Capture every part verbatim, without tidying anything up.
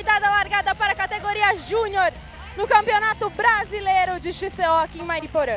foi dada a largada para a categoria Júnior no Campeonato Brasileiro de X C O aqui em Mariporã.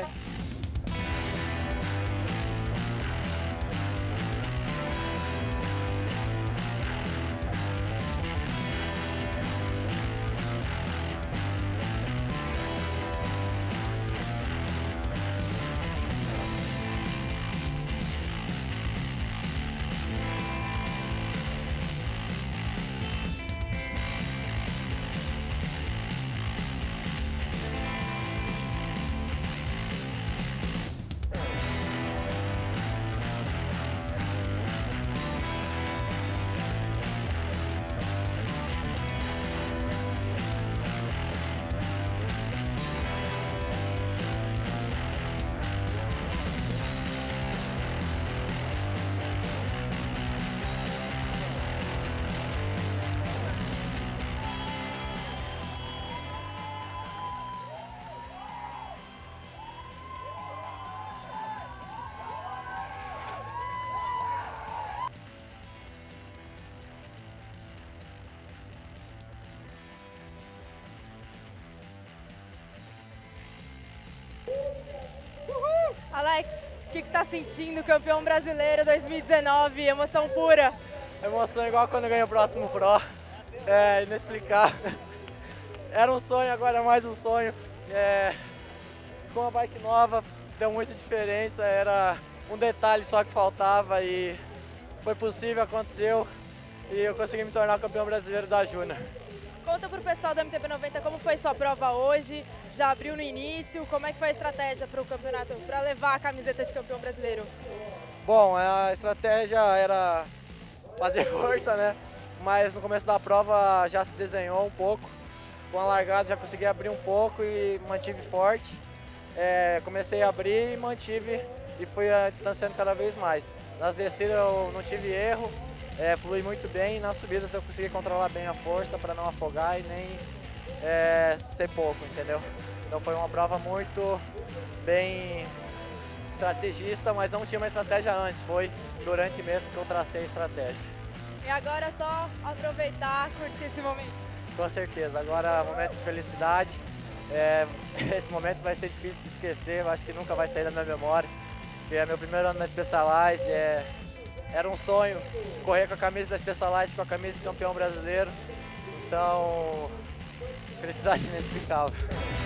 Alex, o que está sentindo, campeão brasileiro dois mil e dezenove, emoção pura? Emoção igual quando ganha o próximo Pro, é inexplicável. Era um sonho, agora é mais um sonho. É, com a bike nova deu muita diferença, era um detalhe só que faltava e foi possível, aconteceu e eu consegui me tornar campeão brasileiro da Júnior. Conta pro pessoal do M T B noventa como foi sua prova hoje, já abriu no início, como é que foi a estratégia para o campeonato, para levar a camiseta de campeão brasileiro? Bom, a estratégia era fazer força, né? Mas no começo da prova já se desenhou um pouco. Com a largada já consegui abrir um pouco e mantive forte. É, comecei a abrir e mantive e fui uh, distanciando cada vez mais. Nas descidas eu não tive erro. É, flui muito bem e nas subidas eu consegui controlar bem a força para não afogar e nem é, ser pouco, entendeu? Então foi uma prova muito bem estrategista, mas não tinha uma estratégia antes, foi durante mesmo que eu tracei a estratégia. E agora é só aproveitar, curtir esse momento? Com certeza, agora momento de felicidade, é, esse momento vai ser difícil de esquecer, eu acho que nunca vai sair da minha memória, porque é meu primeiro ano na Specialized, é, era um sonho correr com a camisa da Specialized, com a camisa de campeão brasileiro, então felicidade inexplicável.